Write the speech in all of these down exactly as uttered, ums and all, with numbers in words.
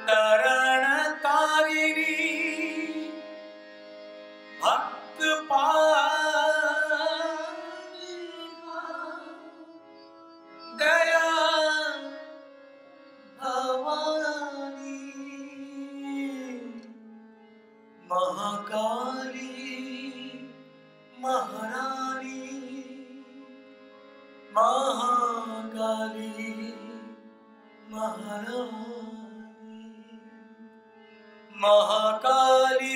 तरण तारिणी भक्त दया भवानी महाकाली महारानी महाकाली महारानी महाकाली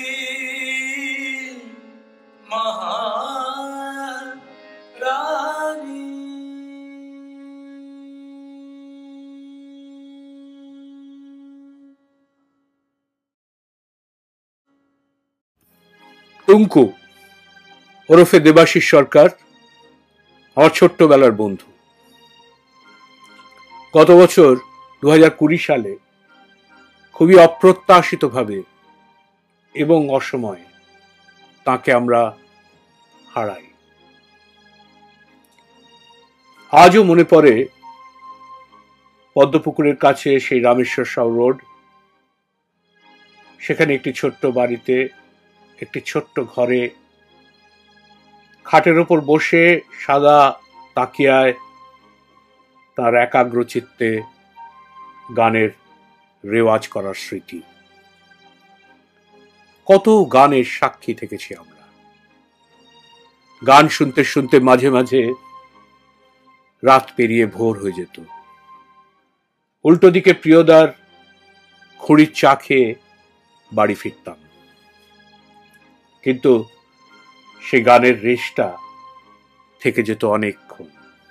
महारानी। টুঙ্কু ওরফে দেবাশিস সরকার আমার ছোট্টবেলার বন্ধু। গত বছর দু হাজার কুড়ি সালে খুবই অপ্রত্যাশিতভাবে এবং অসময়ে তাকে আমরা হারাই। আজও মনে পড়ে পদ্মপুকুরের কাছে সেই রামেশ্বর সাউ রোড, সেখানে একটি ছোট্ট বাড়িতে একটি ছোট্ট ঘরে খাটের ওপর বসে সাদা তাকিয়ায় তার একাগ্র চিত্তে গানের রেওয়াজ করার স্মৃতি। কত গানের সাক্ষী থেকেছি আমরা। গান শুনতে শুনতে মাঝে মাঝে রাত পেরিয়ে ভোর হয়ে যেত। উল্টো দিকে প্রিয়দার খুঁড়ির চা খেয়ে বাড়ি ফিরতাম, কিন্তু সে গানের রেশটা থেকে যেত অনেকক্ষণ।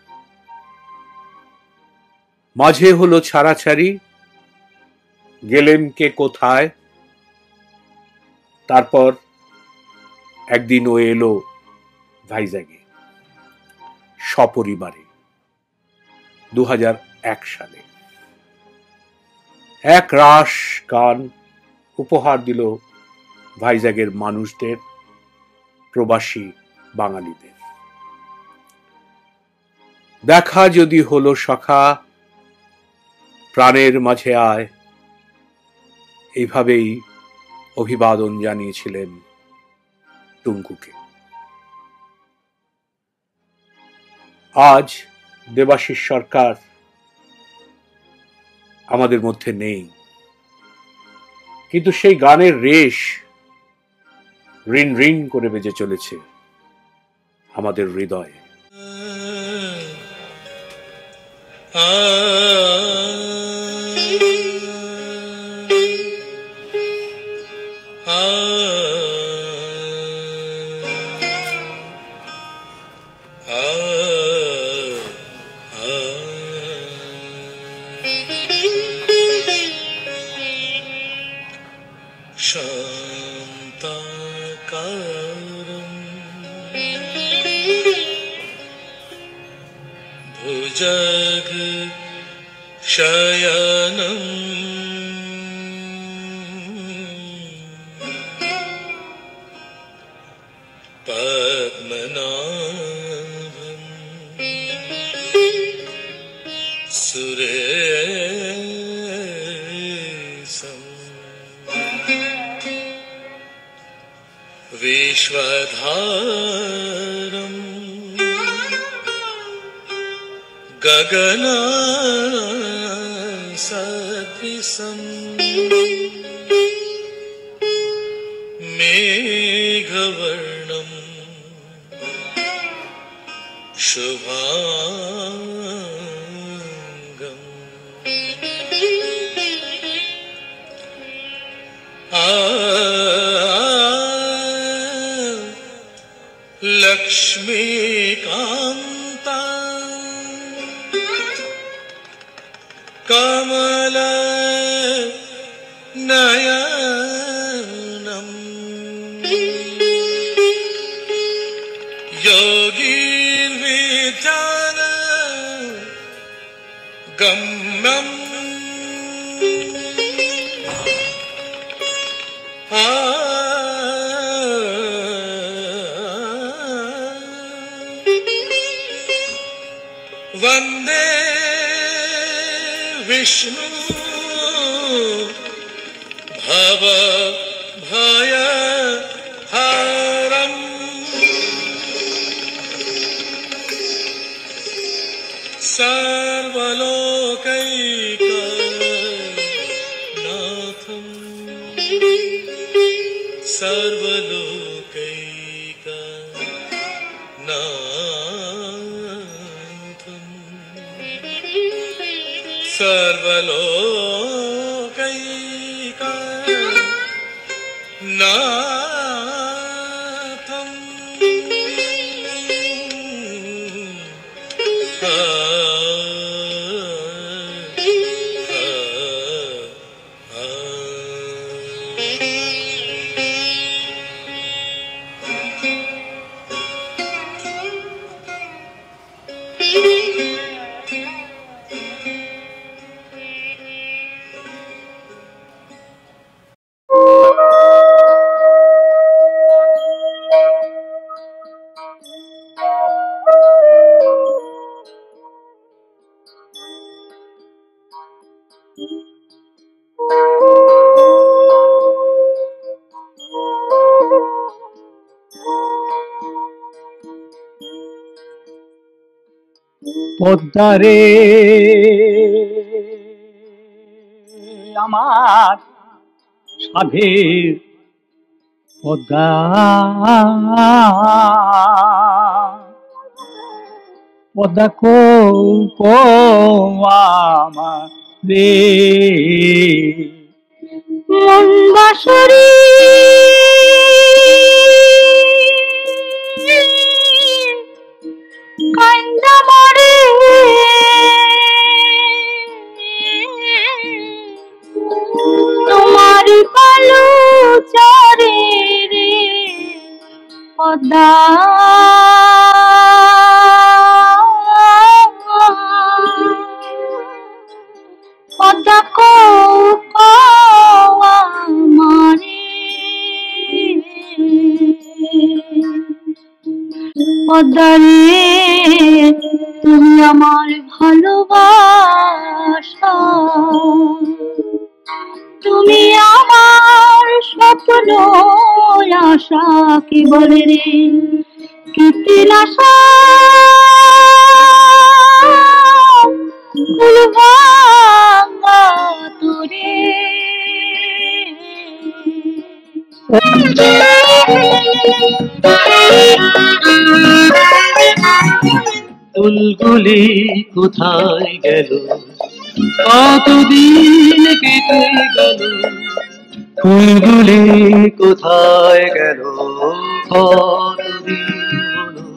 মাঝে হলো ছাড়াছাড়ি, গেলেন কে কোথায়। তারপর একদিন ও এলো ভাইজ্যাগে সপরিবারে দু হাজার এক সালে। এক রাস গান উপহার দিল ভাইজ্যাগের মানুষদের, প্রবাসী বাঙালিদের। দেখা যদি হলো সখা, প্রাণের মাঝে আয়, এইভাবেই অভিবাদন জানিয়েছিলেন টুঙ্কুকে। আজ দেবাশিস সরকার আমাদের মধ্যে নেই, কিন্তু সেই গানের রেশ রিন রিন করে বেজে চলেছে আমাদের হৃদয়ে। भुजग शयनम पद्मनाभं सुरेशं विश्वधारं गगना सदृशं मेघवर्णं शुभांगं आ लक्ष्मीकान्ता कमल नयनम योगीर्विधान गम्यम आ वंदे विष्णु भवभयहरम् सर्वलोकैकनाथम् सर्वलोकैकनाथम् सर्वलोकैकनाथम् পদ্মারে আমার সাধের পদ্মা পদ্মা কো কো আমার রে মন বাসরি কান্দা মরে তোমার পালু চরে রে পদ্মা পদ্মা কো কো আমারে পদ্মা রে তুমি আমার ভালোবাসা তুমি আমার স্বপ্ন আশা কি বলে রে কীর্তির আশা ফুলভাঙা তোরে ফুলগুলি কোথায় গেল কতদিন কেটে গেল ফুলগুলি কোথায় গেল কতদিন হলো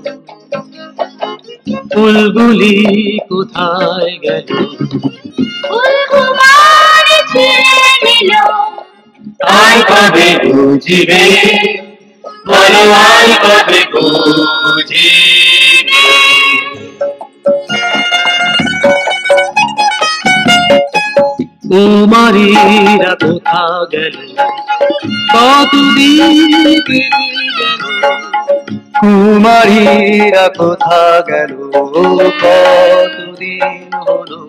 ফুলগুলি কোথায় গেল ফুল কুমার ছেড়ে নিল আয় কবে বুঝিবে বলো আয় কবে বুঝিবে কুমারীরা কোথা গেল কতদিন কেটে গেল কুমারীরা কোথা গেল কতদিন হলো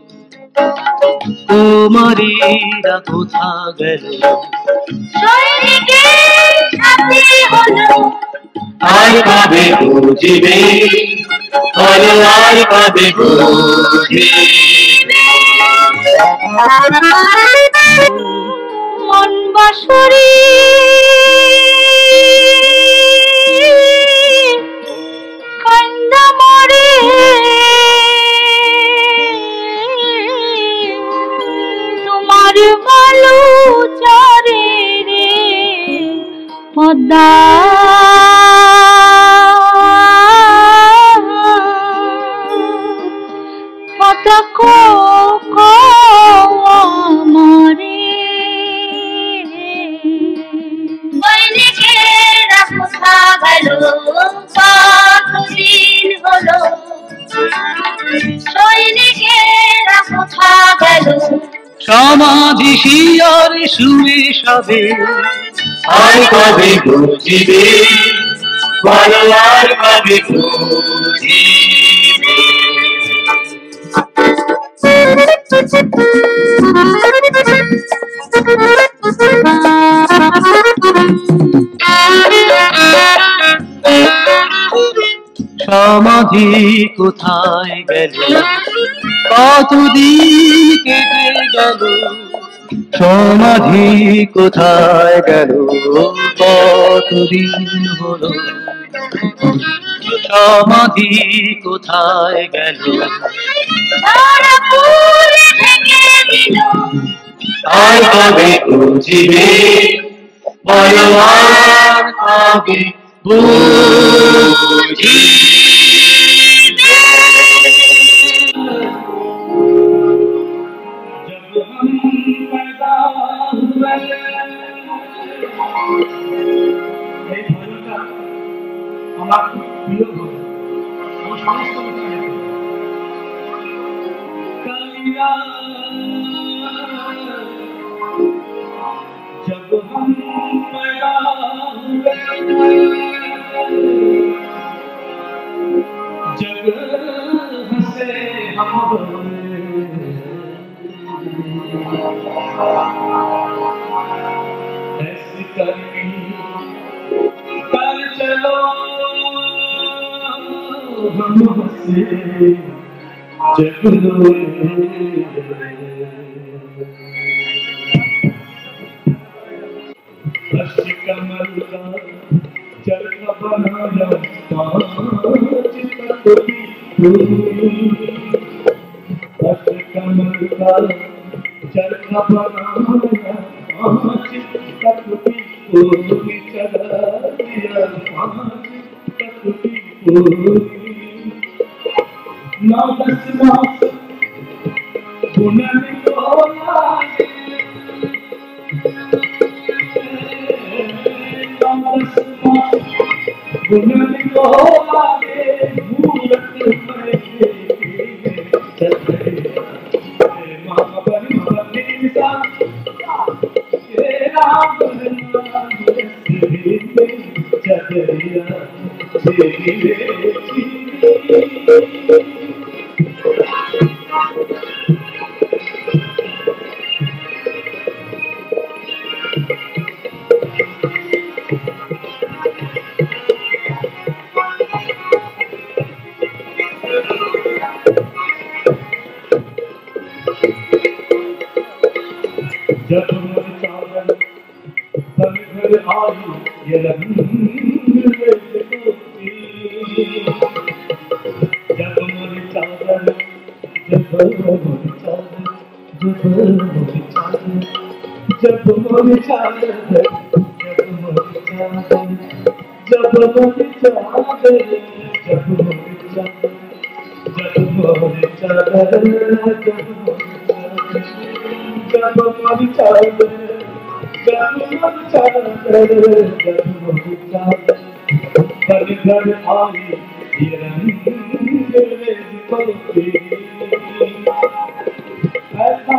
কুমারীরা কোথা গেল সৈনিকের সাথে হলো আয় কবে বুঝিবে বলো আয় কবে বুঝিবে মন বাসরি কান্দা মরে তোমার ভালো চরে রে পদ্মা পদ্মা কো কো আমারে সৈনিকেরা কোথা গেল কতদিন হলো সৈনিকেরা কোথা গেল সমাধি শিয়র শুয়ে সবে আর কবে বুঝিবে বলো আর কবে বুঝিবে Thank you. সমাধি কোথায় গেল, কতদিন কেটে গেল, সমাধি কোথায় গেল, কতদিন হলো, সমাধি কোথায় গেল, ঝরা ফুল ঢেকে দিল, আর কবে খুঁজিবে, বলো আর কবে বুঝিবে। जब हम पैदा हुए, এই ভজনটা আমার খুব প্রিয় ভজন, আমি সমস্ত গানে कालिया जब हम पैदा हुए, जग हंसे हम ऐसी करनी कर चलो हम हंसे जग रोए। हर्ष कमल का चरखा बनाया पाँच कटोरी पूरी, हर्ष कमल का चरखा बनाया पाँच कटोरी पूरी, चढ़ा दिया पाँच कटोरी पूरी। नौ दस मास बुनन को लागे, नौ दस मास बुनन को लागे, मूरत में चले माँ बनी बनी सा तेरा बनना मुझसे चलिया धीरे जब मन चावल तन घर आई ये रंग जब मन चावल जब मन चावल जब मन चावल जब मन चावल जब मन चावल जब मन चावल जब मन चावल जब मन चावल जब मन चावल जब मन चावल जब मन चावल घर घर आई ये रंग पलके ऐसा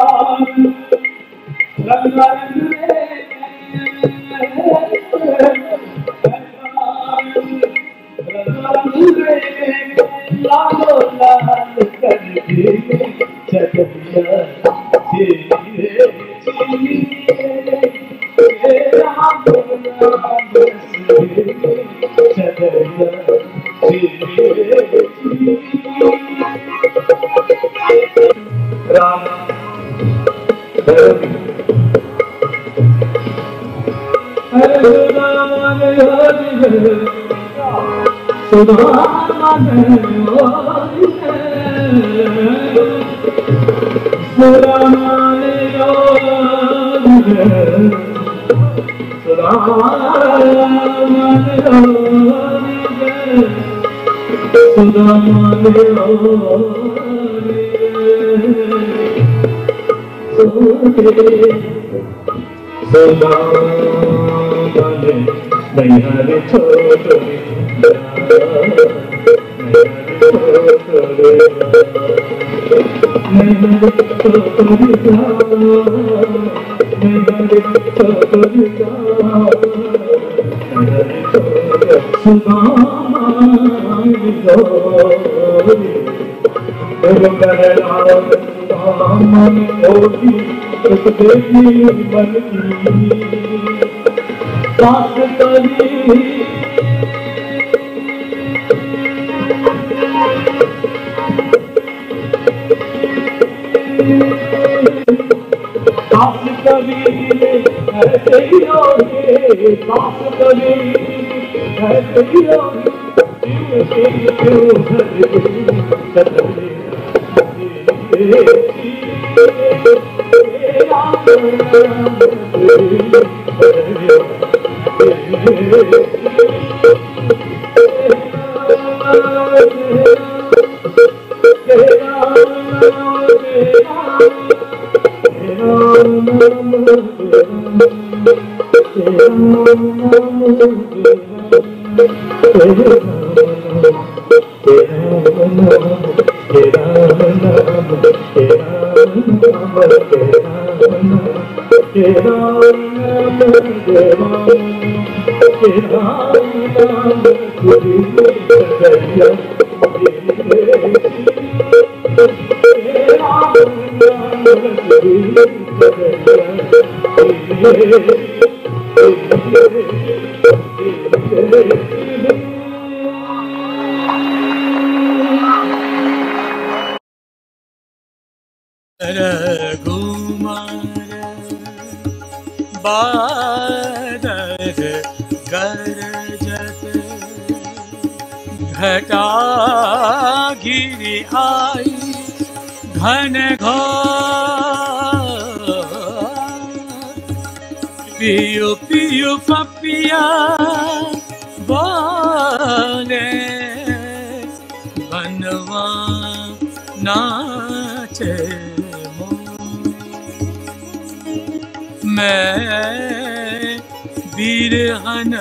रंग रंग लालो लाल करके चलिया धीरे राम राम हरे राम हरे सुधाम सुरामाने नैहरे छोड़ सास कभी ऐसे ही होगे, सास कभी ऐसे ही होगे, क्यों क्यों बादल गरजत घटा गिरी आई घन घोर पियो पियो पपिया बोले बनवा नाचे मैं बिरहन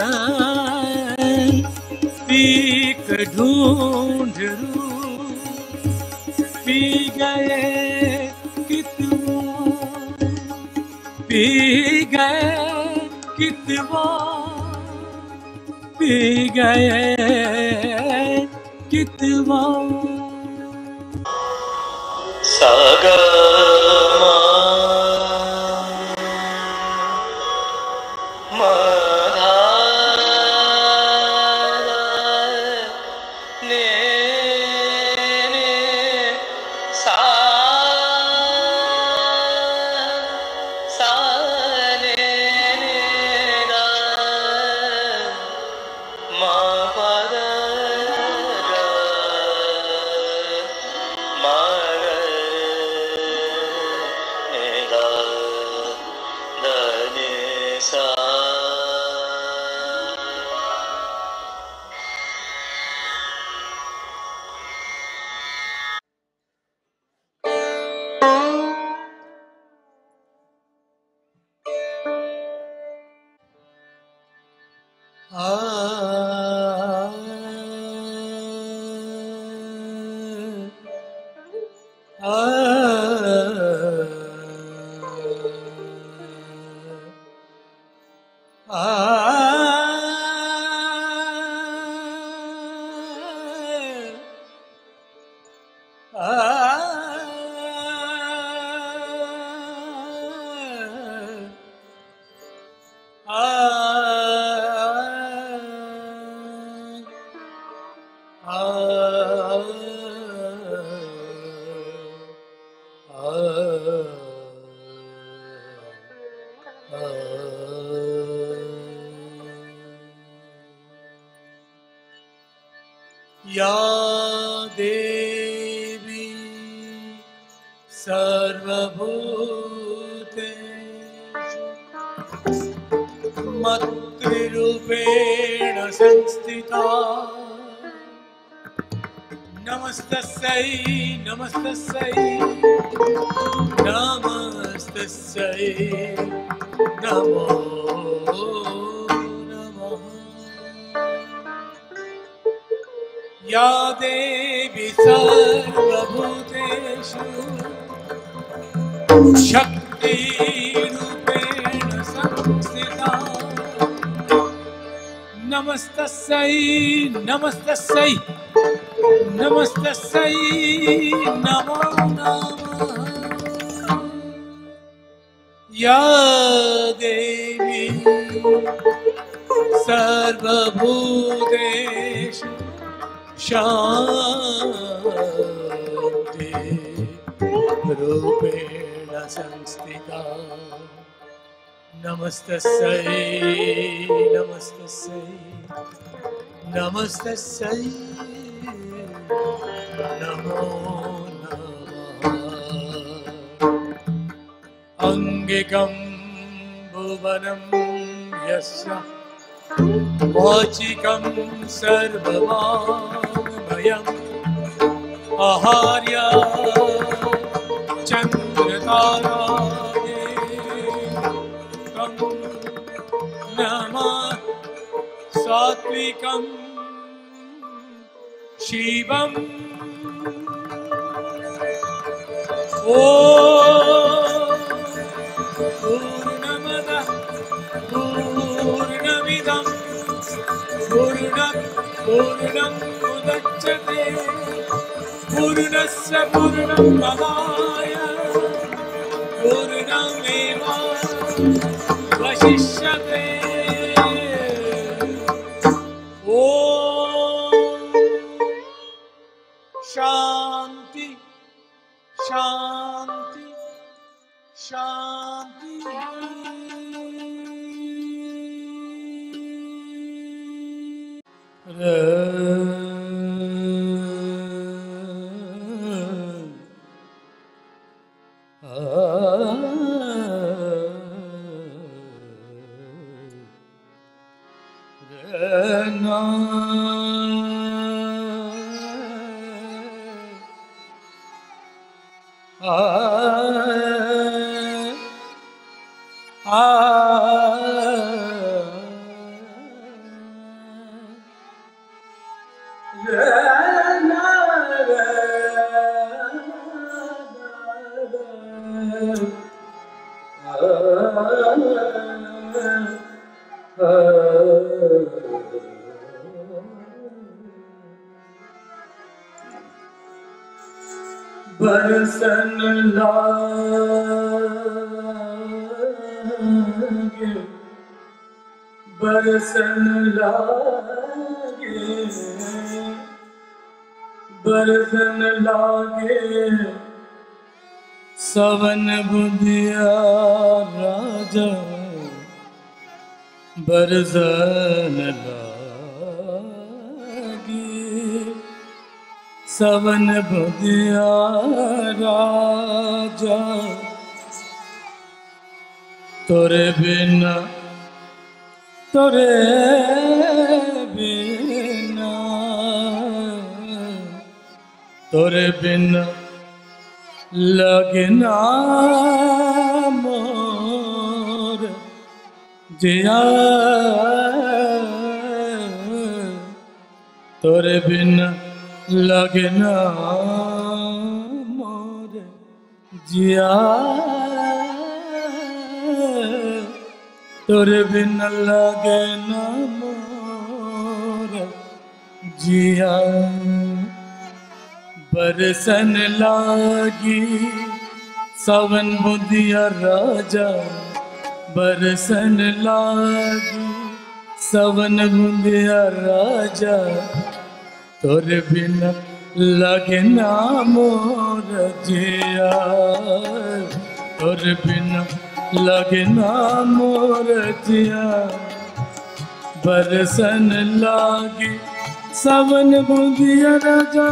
पीक ढूंढ रू पी गए कितवा पी गए कितवा पी गए कितवा सागा या देवी सर्वभूतेषु मत्रूपेण संस्थिता नमस्तस्यै नमस्तस्यै नमस्तस्यै नमो या देवी सर्वभूतेषु शक्तिरूपेण संस्थिता नमस्तस्यै नमस्तस्यै नमस्तस्यै नमो नमः या देवी सर्वभूतेषु शांति रूपेण संस्थिता नमस्तस्यै नमस्तस्यै नमस्तस्यै नमो नमः। अंगिकं भुवनं यस्य वाचिकं सर्ववाङ्मयम् आहार्य चन्द्रतारागे तं नमः सात्विकं शिवम् ॐ पूर्णमदः पूर्णमिदं पूर्णं पूर्णं मुदच्यते पूर्णस्य पूर्णमदाय पूर्णमेवावशिष्यते। ॐ शान्ति शान्ति शान्ति। बरसन लागे बरसन लागे बरसन लागे सवन बुधिया राजा बरसन लागे सवन बुधिया राजा तोरे बिना तोरे बिना तोरे बिना लगना मोर जिया तोरे बिना लगना मोर जिया तोरे बिना लगना मोर जिया बरसन लागी सावन बुधिया राजा बरसन लागी सावन बुधिया राजा तोरे बिना लगना मोर जिया तोरे बिना लगना मोर जिया बरसन लागी सावन बुधिया राजा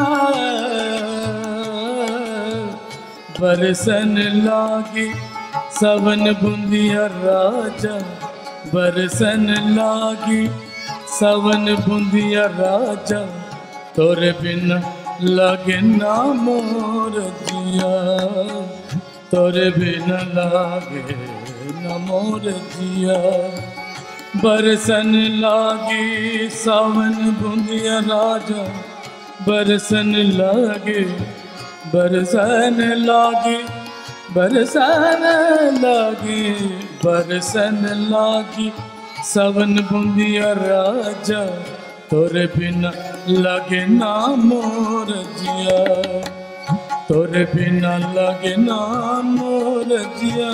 बरसन लागी सावन बुधिया राजा बरसन लागी सावन बुधिया राजा तोरे बिना लगना मोर जिया तोरे बिना लागे न मोर जिया बरसन लागी सावन बुधिया राजा बरसन लागे बरसन लागे बरसन लागे बरसन लागी सावन बुधिया राजा तोरे बिना लगे ना मोर जिया तोरे बिना लगे ना मोर जिया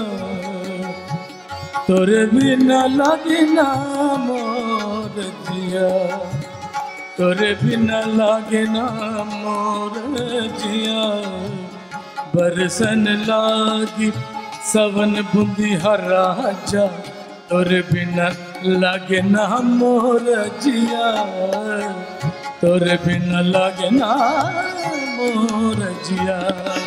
तोरे बिना लगे ना मोर जिया तोरे बिना लगे ना मोर जिया बरसन लागी सवन बुंदिया राजा, तोर बिना लागे ना मोर जिया, तोर बिना लागे ना मोर जिया।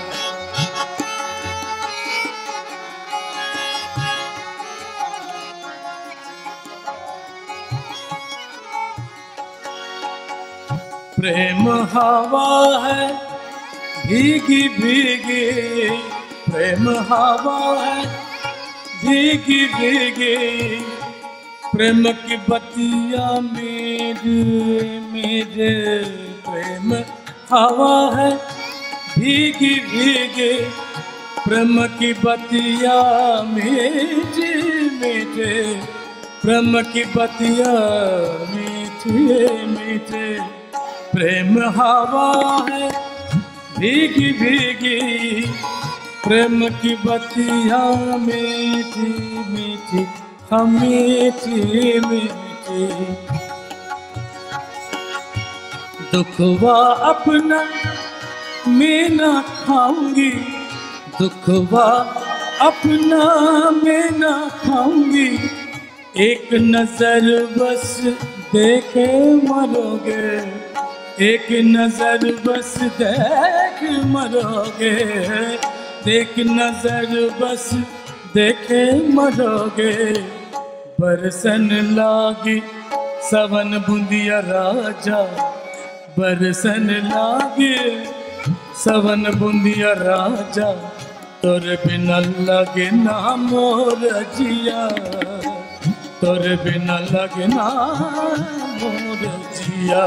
प्रेम हवा है भीगी भीगी, प्रेम हवा है भीगी भीगी, प्रेम की बतिया मेरे मेरे, प्रेम हवा है भीगी भीगी, प्रेम की बतिया मीठे मीठे, प्रेम की बतिया मीठे मीठे, प्रेम हवा है भीगी भीगी, प्रेम की बतिया मीठी मीठी, हम मीठी मीठी। दुखवा अपना मैं ना खाऊंगी, दुखवा अपना मैं ना खाऊंगी, एक नजर बस देखे मरोगे, एक नजर बस देख मरोगे, एक नजर बस देखे मरोगे। बरसन लागी सवन बुंदिया राजा, बरसन लागे सवन बुंदिया राजा, तोर बिना लगे ना मोर जिया, तोर बिना लगे ना मोर जिया।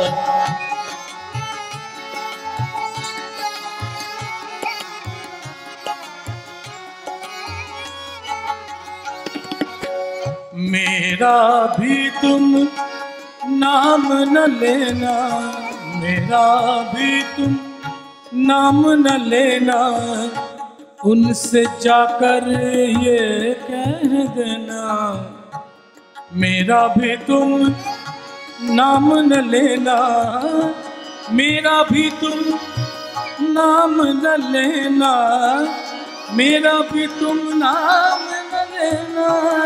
मेरा भी तुम नाम न लेना, मेरा भी तुम नाम न लेना, उनसे जाकर ये कह देना, मेरा भी तुम नाम न लेना, मेरा भी तुम नाम न लेना, मेरा भी तुम नाम न लेना,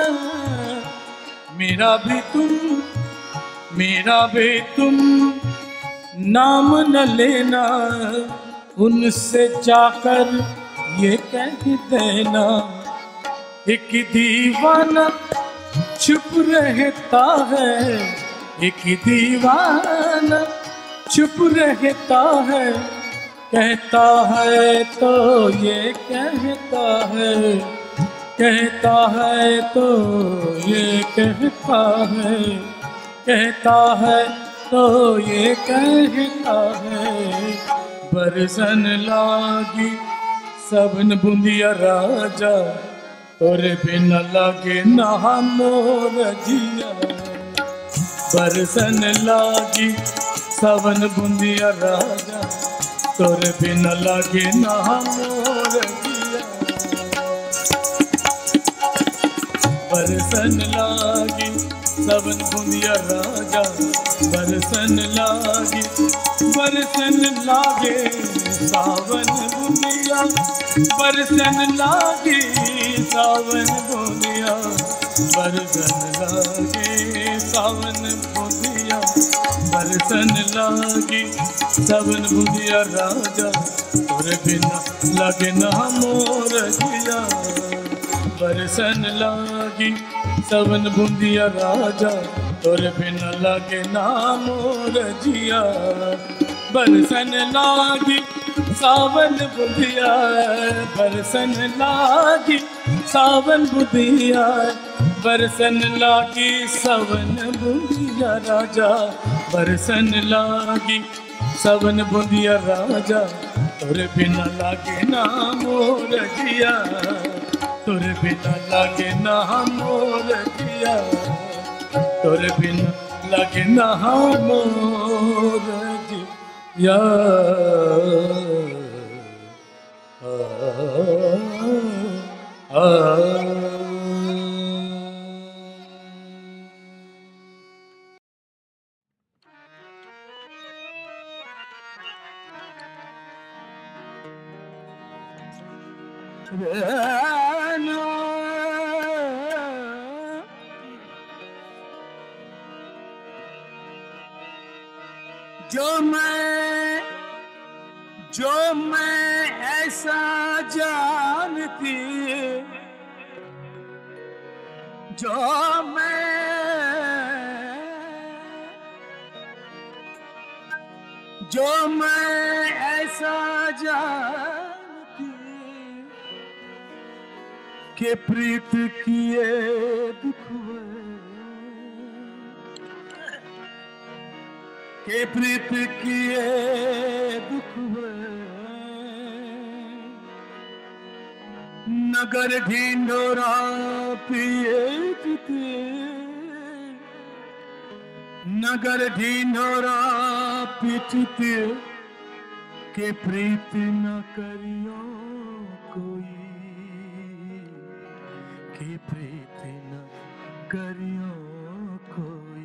मेरा भी तुम मेरा भी तुम नाम न लेना, उनसे जाकर ये कह देना, एक दीवाना चुप रहता है, एक दीवाना चुप रहता है, कहता है तो ये कहता है, कहता है तो ये कहता है, कहता है तो ये कहता है। बरसन लागी सबन बुंदिया राजा, तोरे बिना लागे ना मोर जिया, बरसन लागी सबन बुंदिया राजा, तोरे बिना लागे ना मोर जिया। बरसन लागी सबन बुंदिया राजा, बरसन लागी बरसन लागे सावन बुंदिया, बरसन लागे सावन बुंदिया, बरसन लागे सावन बुंदिया, बरसन लागी सावन बुंदिया राजा, तोरे बिना लागे ना मोर जिया, बरसन लागी सवन बुंदिया राजा, तोरे बिना लागे ना मोर जिया, बरसन लागी सावन बुंदिया, बरसन लागी सावन बुंदिया, बरसन लागी सवन बुंदिया राजा, बरसन लागी सवन बुंदिया राजा, तोरे बिना लागे ना मोर जिया, तोरे बिना लागे ना मोर जिया, तोरे बिना लागे ना मोर जिया। आ, आ, रहना। जो मैं जो मैं ऐसा जानती, जो मैं जो मैं ऐसा जानती कि प्रीत किए दुख हुए, के प्रीत किए दुख हुए, नगर ढिंढोरा पिए जीते, नगर ढिंढोरा पीटते, के प्रीत न करियो कोई, के प्रीत न करियो कोई।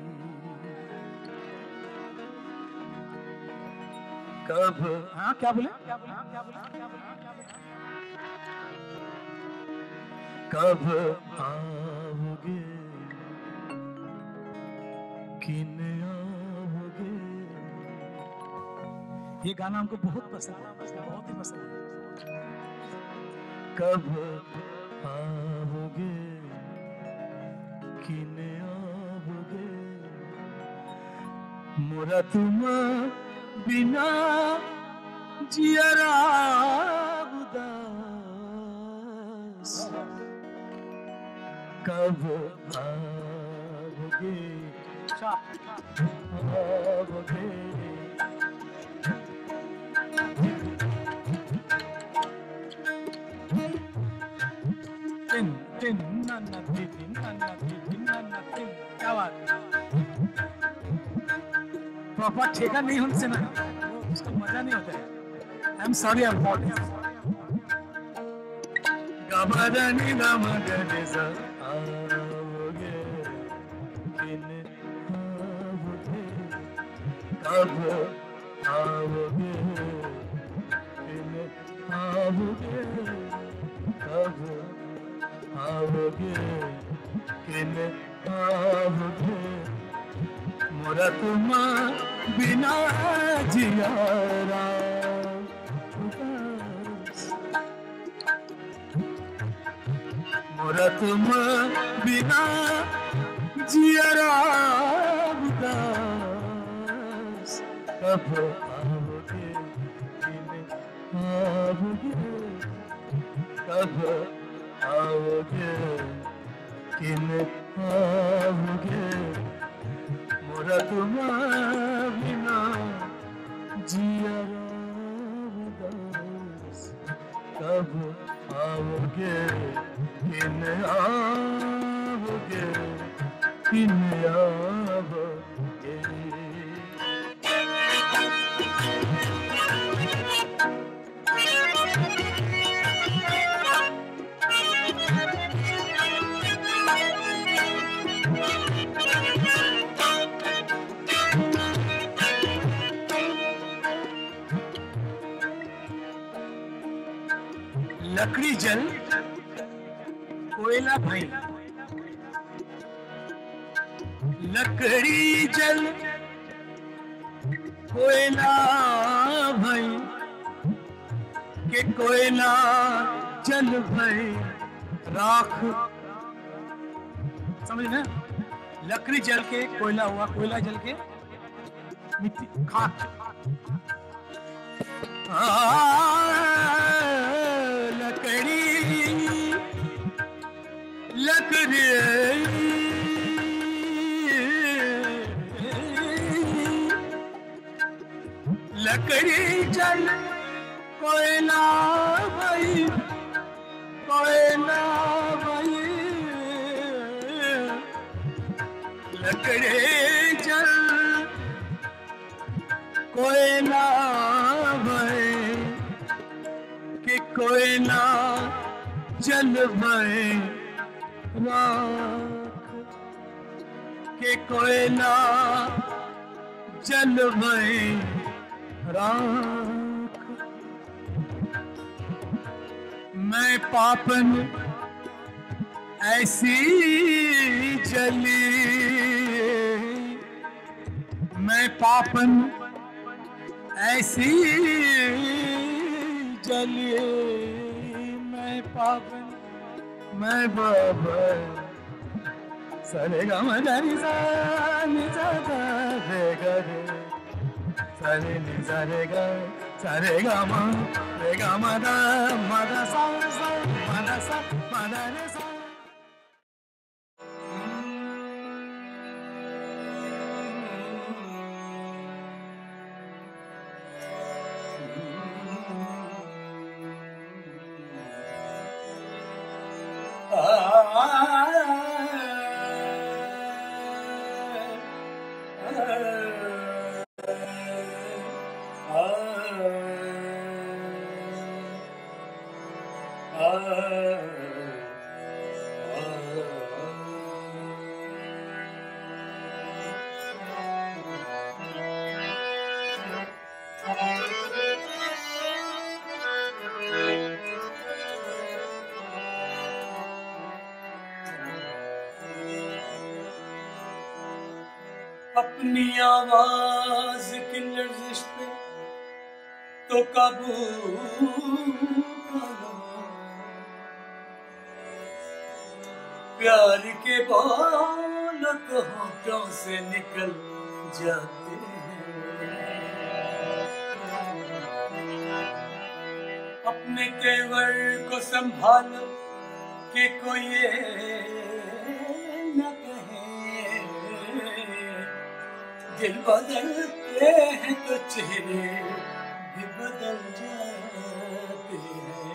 कब हाँ क्या बोले कब आओगे किन आओगे। ये गाना हमको बहुत पसंद है, बहुत ही पसंद है। कब आओगे किन आओगे, मोरा तुम बिना जियरा उदास। कब आओगे आओगे, टिन टिन नन्ना टिन नन्ना टिन नन्ना टिन। क्या बात, प्रॉपर ठेका नहीं हमसे ना, उसका मजा नहीं होता है। I am sorry I am for गबरनी गमगने सा आओगे किन आओगे, कब आओगे किन आओगे, कब आओगे किन आओगे, मोरा तुम बिना जियारा उदास। मोरा तुम बिना जियारा उदास। कब आओगे किन आओगे, कब आओगे किन आओगे, मोरा तुम बिना जियारा उदास। कब आओगे किन आओगे, किन आओगे। लकड़ी जल कोयला भाई, लकड़ी जल कोयला भाई, के कोयला जल भाई राख। समझ ना, लकड़ी जल के कोयला हुआ, कोयला जल के मिट्टी खाक। लकड़ी लकड़ी लकड़ी जल कोयला भाई, कोयला भाई, लकड़ी जल कोयला भाई, के कोयला जल भाई राख, के कोयला जल भाई राख। मैं पापन ऐसी जली, मैं पापन ऐसी जली, मैं पापन मैं बाबा सरे गा मा दा नि सा नि सा गा रे गा रे सरे नि सा रे गा सा रे गा मा रे गा मा दा मा दा सा सा मा दा सा मा दा रे सा। अपनी आवाज की लर्जिश पे तो काबू पालो, प्यार के बोल तो होठों से निकल जाते हैं। अपने तेवर को संभालो कि कोई ये न कहे, दिल बदलते हैं तो चेहरे भी बदल जाते हैं।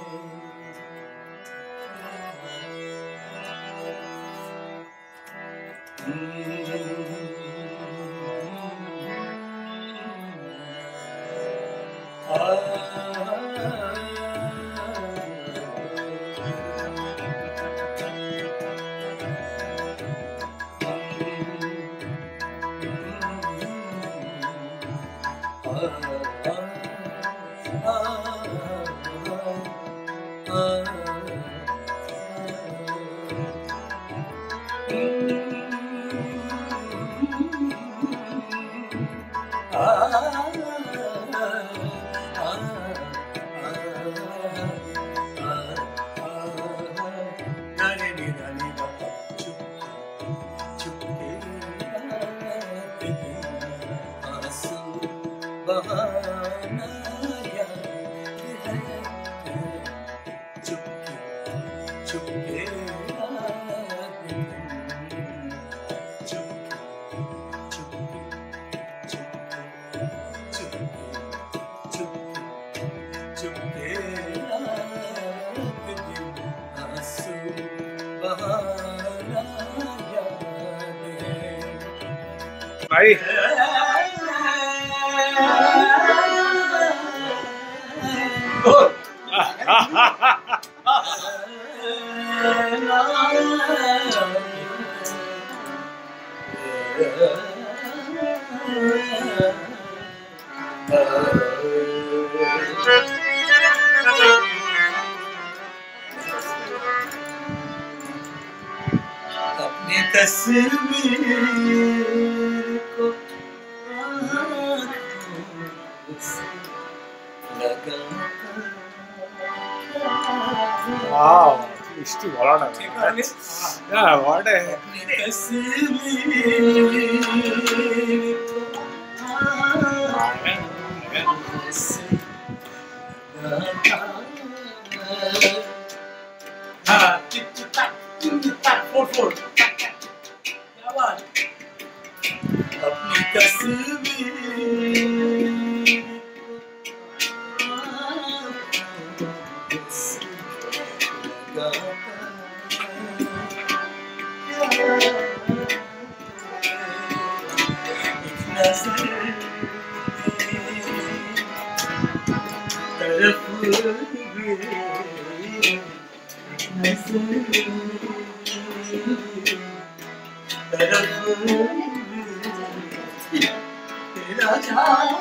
भाई अपनी तस्वीर को आँखों से लगा वाव इष्टि বলা না হ্যাঁ what a अपनी तस्वीर को आँखों से लगा। हाँ टिक टाक टिक टाक फोर फोर क्या बात। अपनी तस्वीर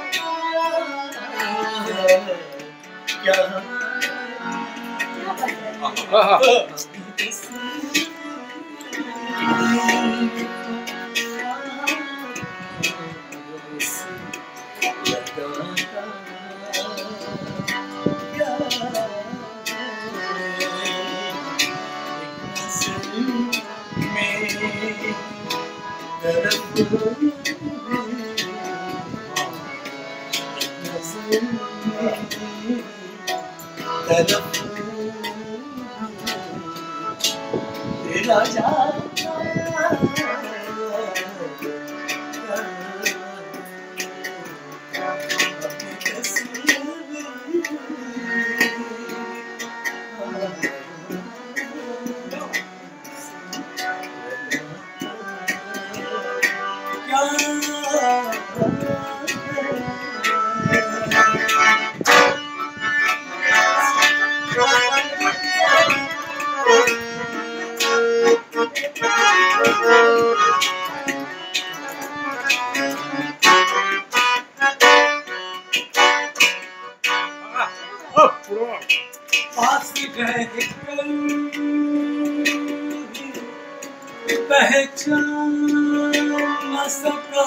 क्या पास गए कल पहचान न सका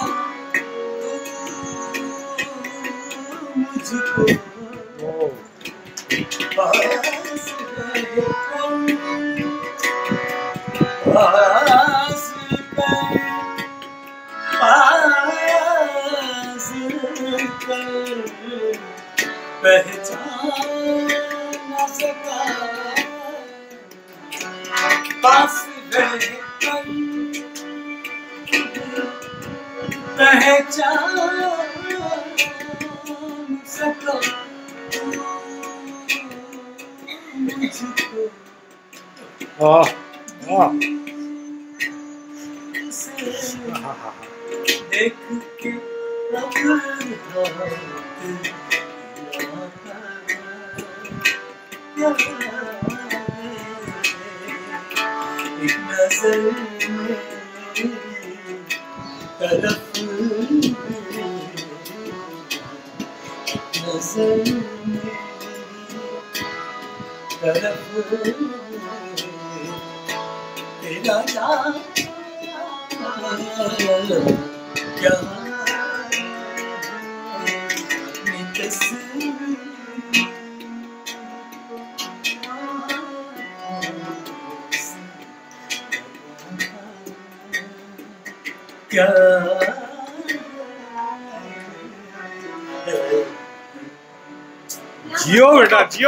मुझको पास गए कल पास गए पास गए पहचान न सका पास गए कल पहचान सका मुझको वाह वाह देख के एक नजर में तरफ नजर में तरफ तेरा जान क्या मैं तस्वीर क्या जियो बेटा जियो।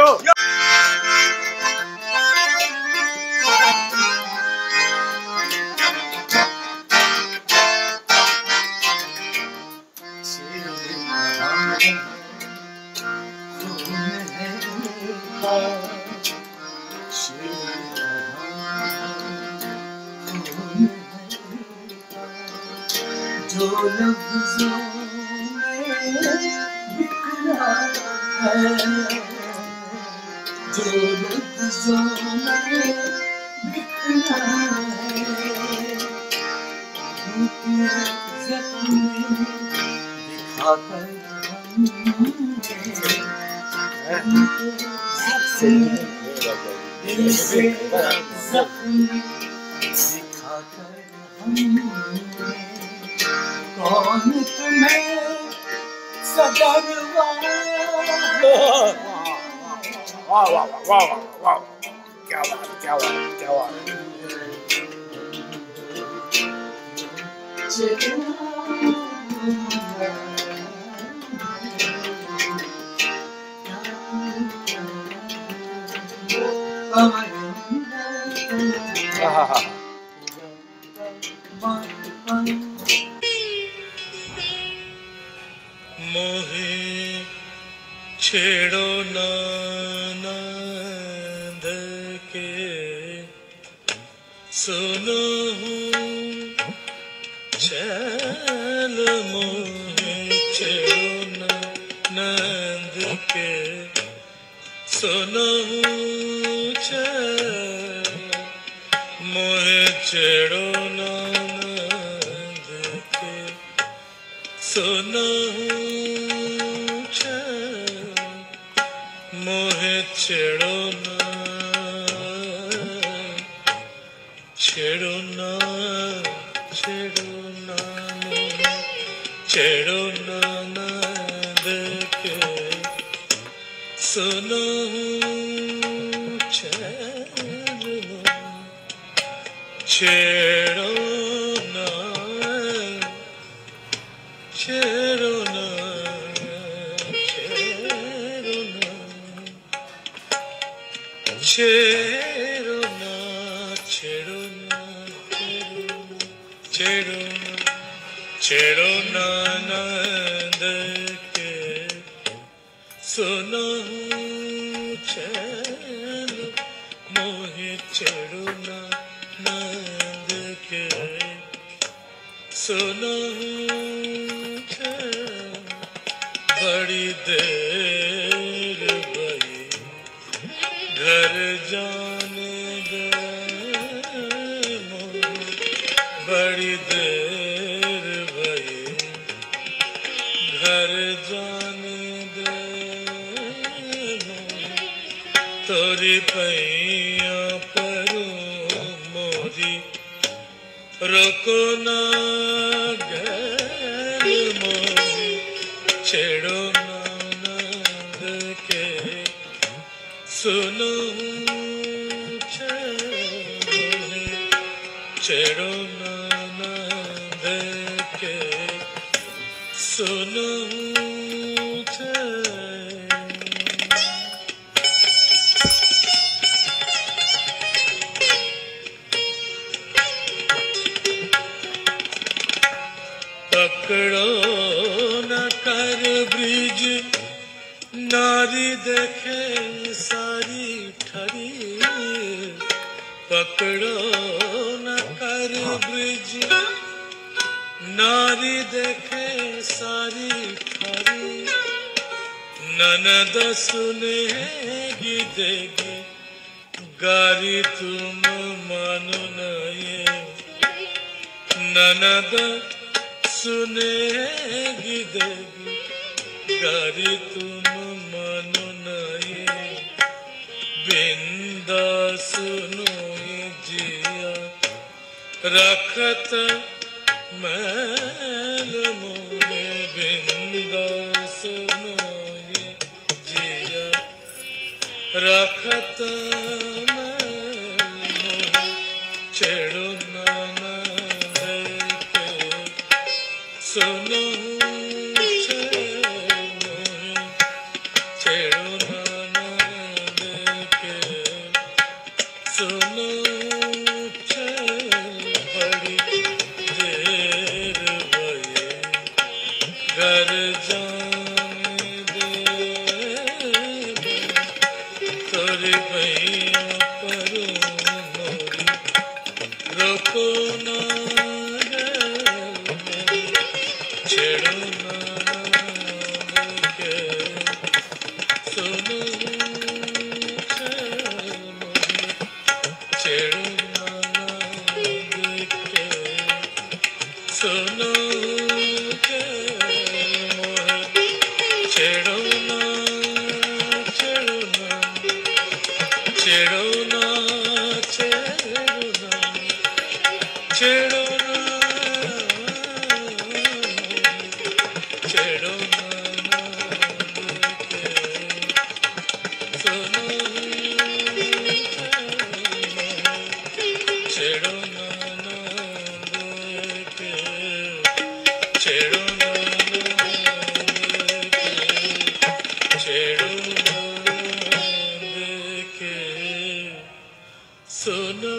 जो लफ्ज़ों में बिखरा है जो लफ्ज़ों में बिखरा है झूठे ज़ख्म दिखाकर दिल से ज़ख्म दिखाकर हमने कौन तुम्हें सदरवा वाह वाह वाह वाह वाह क्या बात क्या बात क्या बात। हाँ हाँ मोहे छेड़ो नंद के सुनो चल मोहे छेड़ो नंद के सुनो चल मोहे छेड़ो नंद के सुनो मोहे छेड़ो नंद छेड़ो ना छेड़ो ना मोहे छेड़ो ना नंद के सुनो छेड़ो छेड़ो ना छेड़ो ना छेड़ो ना छेड़ो ना छेड़ो ना छेड़ो ना छेड़ो ना नंद के सुनो छेड़ो मोहे छेड़ो ना नंद के सुनो बड़ी देर भई घर जाने दे बड़ी देर भई घर जाने दे तोरी पैया परू मोरी रोको ना घर मोरी छेड़ो ना नंद के सुनो छेड़ो ना नंद के सुनो पकड़ो न कर ब्रिज नारी देखे सारी ठरी पकड़ो न कर ब्रिज नारी देखे सारी ठरी ननद सुनेगी देगी गारी तुम मानो न ये ननद सुनेगी देगी गारी तुम मानो नहीं बिंदा सुनो जिया रखत मैल मोहे बिंदा सुनो जिया रखत मैल मोहे छेड़ो ना नंद के सुनो छेड़ो ना नंद के सुनो बड़ी देर भई घर जाने दे तोरे भैया परू मोरी रोको ना छेड़ो ना नंद के सुनो छेड़ो ना नंद के सुनो छेड़ो ना छेड़ो ना छेड़ो ना छेड़ो ना छेड़ो ना छेड़ो ना नंद के सुनो छेड़ो ना नंद के छेड़ो ना नंद के छेड़ो ना नंद के सुनो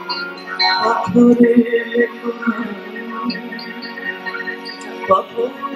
Papa,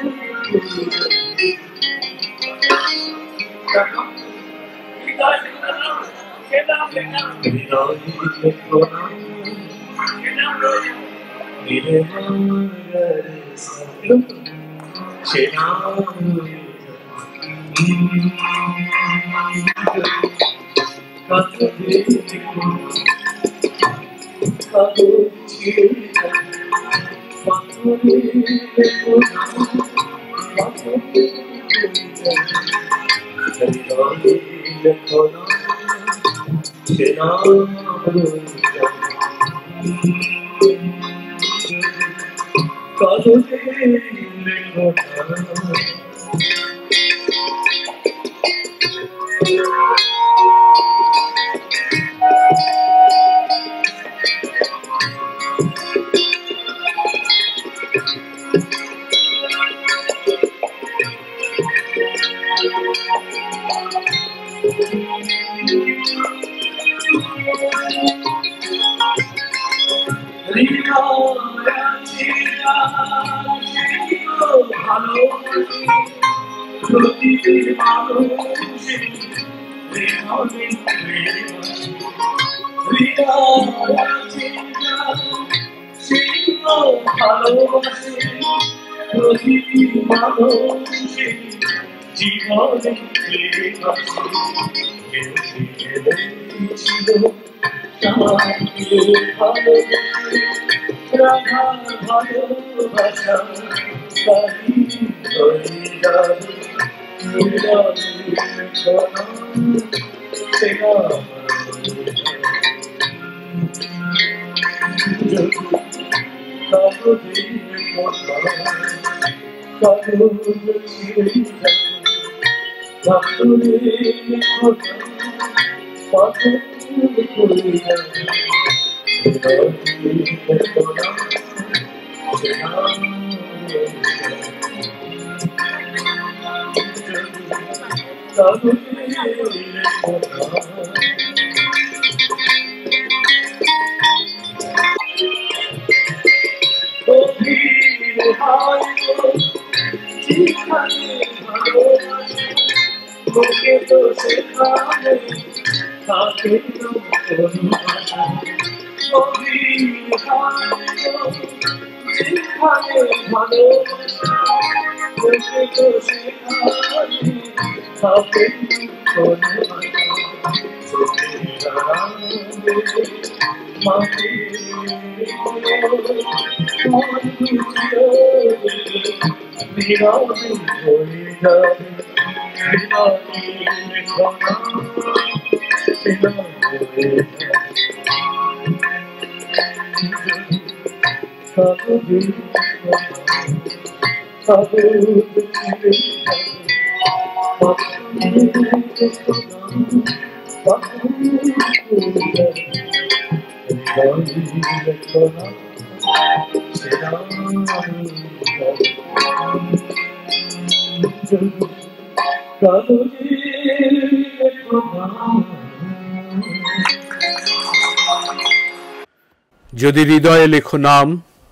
যদি হৃদয়ে লেখো নাম,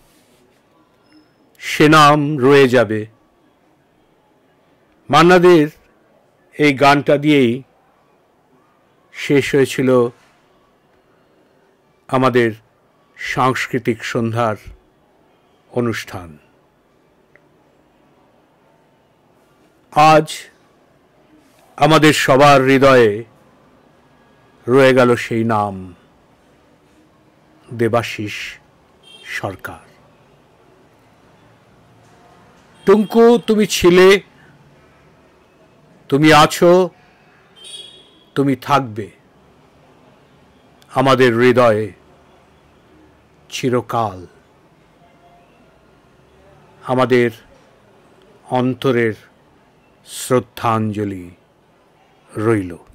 সে নাম রয়ে যাবে। মান্নাদের এই গানটা দিয়েই শেষ হয়েছিল আমাদের সাংস্কৃতিক সন্ধ্যার অনুষ্ঠান। আজ আমাদের সবার হৃদয়ে রয়ে গেল সেই নাম, দেবাশিস সরকার। টুঙ্কু, তুমি ছিলে, তুমি আছো, তুমি থাকবে আমাদের হৃদয়ে চিরকাল। আমাদের অন্তরের শ্রদ্ধাঞ্জলি রইল।